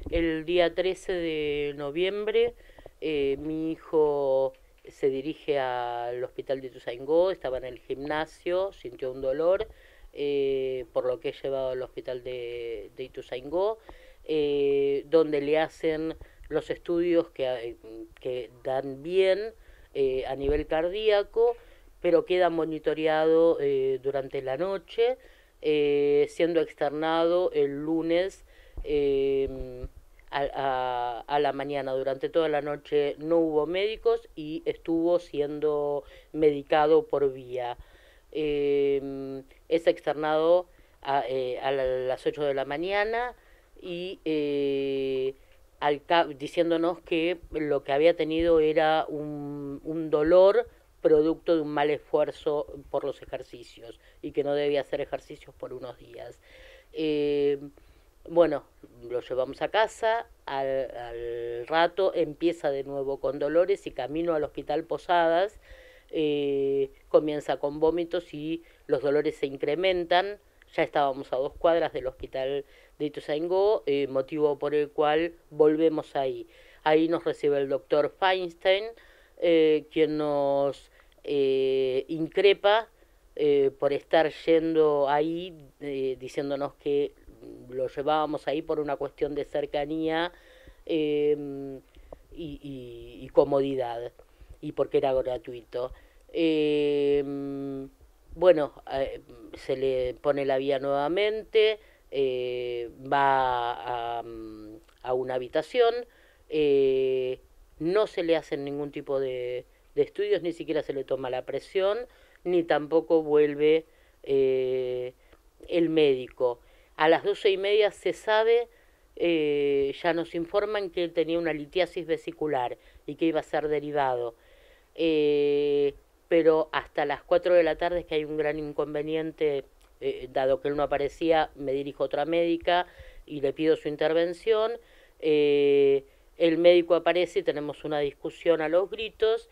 El día 13 de noviembre mi hijo se dirige al hospital de Ituzaingó, estaba en el gimnasio, sintió un dolor, por lo que he llevado al hospital de Ituzaingó, donde le hacen los estudios que dan bien a nivel cardíaco, pero queda monitoreado durante la noche, siendo externado el lunes eh, a la mañana. Durante toda la noche no hubo médicos y estuvo siendo medicado por vía. Es externado a las 8 de la mañana y diciéndonos que lo que había tenido era un dolor producto de un mal esfuerzo por los ejercicios y que no debía hacer ejercicios por unos días. Eh, bueno, lo llevamos a casa, al rato empieza de nuevo con dolores y camino al hospital Posadas, comienza con vómitos y los dolores se incrementan. Ya estábamos a 2 cuadras del hospital de Ituzaingó, motivo por el cual volvemos ahí. Ahí nos recibe el doctor Feinstein, quien nos increpa por estar yendo ahí, diciéndonos que lo llevábamos ahí por una cuestión de cercanía y comodidad y porque era gratuito. Bueno, se le pone la vía nuevamente, va a una habitación, no se le hacen ningún tipo de estudios, ni siquiera se le toma la presión, ni tampoco vuelve el médico. A las 12:30 se sabe, ya nos informan que él tenía una litiasis vesicular y que iba a ser derivado. Pero hasta las 4 de la tarde es que hay un gran inconveniente, dado que él no aparecía, me dirijo a otra médica y le pido su intervención. El médico aparece y tenemos una discusión a los gritos,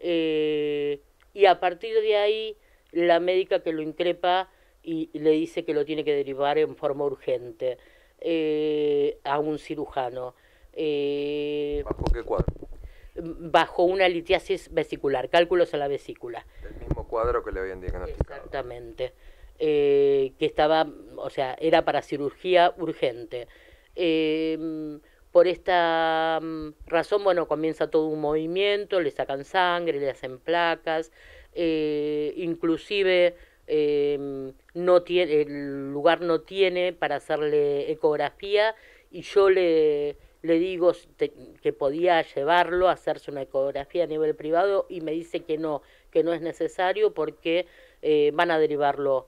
y a partir de ahí la médica que lo increpa y le dice que lo tiene que derivar en forma urgente a un cirujano. ¿Bajo qué cuadro? Bajo una litiasis vesicular, cálculos en la vesícula. El mismo cuadro que le habían diagnosticado. Exactamente. Que estaba, o sea, era para cirugía urgente. Por esta razón, bueno, comienza todo un movimiento, le sacan sangre, le hacen placas, inclusive no tiene, el lugar no tiene para hacerle ecografía y yo le digo que podía llevarlo a hacerse una ecografía a nivel privado y me dice que no es necesario porque van a derivarlo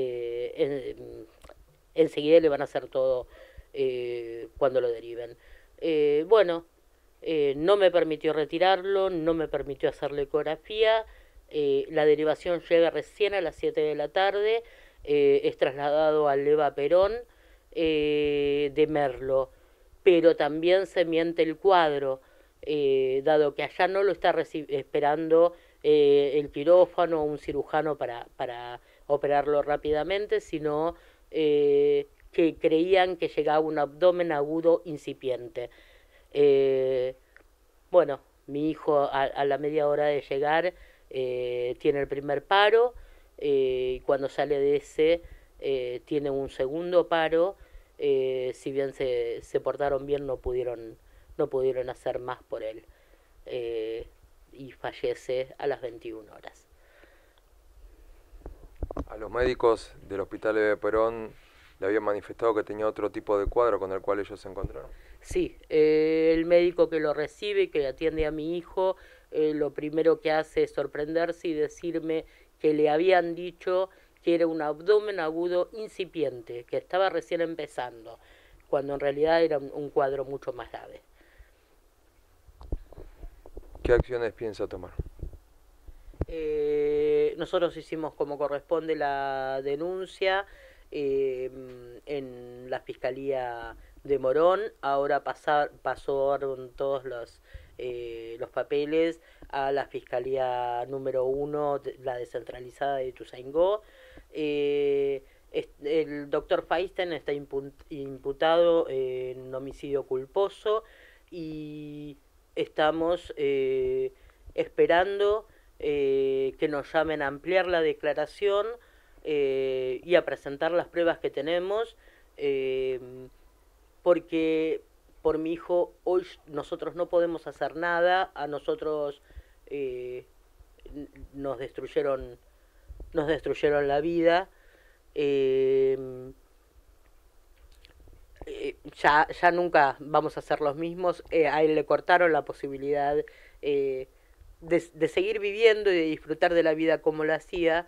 enseguida, le van a hacer todo cuando lo deriven. Bueno, no me permitió retirarlo, no me permitió hacerle ecografía, la derivación llega recién a las 7 de la tarde, es trasladado al Eva Perón de Merlo, pero también se miente el cuadro, dado que allá no lo está esperando el quirófano o un cirujano para operarlo rápidamente, sino que creían que llegaba un abdomen agudo incipiente. Eh, bueno, mi hijo a la media hora de llegar tiene el primer paro, y cuando sale de ese tiene un segundo paro, si bien se portaron bien no pudieron hacer más por él, eh, y fallece a las 21 horas. A los médicos del hospital de Perón le habían manifestado que tenía otro tipo de cuadro con el cual ellos se encontraron. Sí, el médico que lo recibe y que atiende a mi hijo, lo primero que hace es sorprenderse y decirme que le habían dicho que era un abdomen agudo incipiente, que estaba recién empezando, cuando en realidad era un cuadro mucho más grave. ¿Qué acciones piensa tomar? Nosotros hicimos como corresponde la denuncia en la Fiscalía de Morón, ahora pasaron todos los papeles a la Fiscalía número 1, la descentralizada de Ituzaingó. El doctor Feinstein está imputado en homicidio culposo y estamos esperando que nos llamen a ampliar la declaración y a presentar las pruebas que tenemos, porque por mi hijo hoy nosotros no podemos hacer nada. A nosotros eh, nos destruyeron la vida. eh, ya nunca vamos a ser los mismos. A él le cortaron la posibilidad de seguir viviendo y de disfrutar de la vida como la hacía.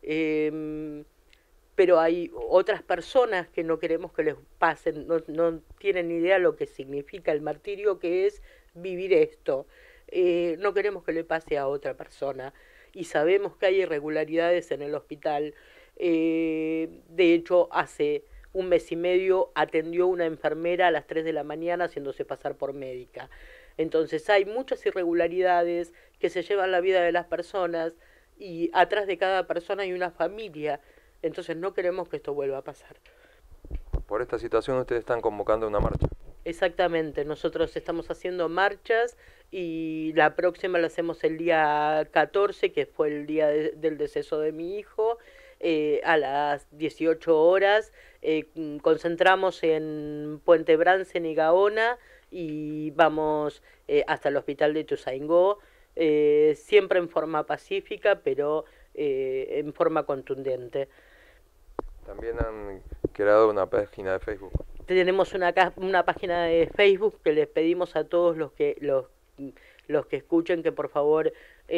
Pero hay otras personas que no queremos que les pasen, no tienen idea lo que significa el martirio que es vivir esto. No queremos que le pase a otra persona y sabemos que hay irregularidades en el hospital. De hecho, hace un mes y medio atendió una enfermera a las 3 de la mañana haciéndose pasar por médica. Entonces hay muchas irregularidades que se llevan la vida de las personas y atrás de cada persona hay una familia. Entonces no queremos que esto vuelva a pasar. Por esta situación ustedes están convocando una marcha. Exactamente, nosotros estamos haciendo marchas y la próxima la hacemos el día 14, que fue el día del deceso de mi hijo, a las 18 horas. Concentramos en Puente Brance, y Gaona, y vamos hasta el hospital de Ituzaingó, siempre en forma pacífica, pero en forma contundente. También han creado una página de Facebook. Tenemos una página de Facebook que les pedimos a todos los que escuchen que por favor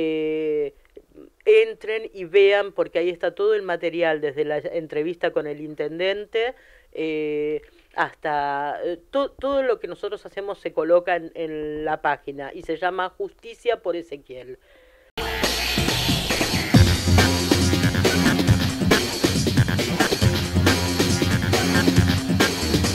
entren y vean, porque ahí está todo el material, desde la entrevista con el intendente hasta todo lo que nosotros hacemos se coloca en la página y se llama Justicia por Ezequiel.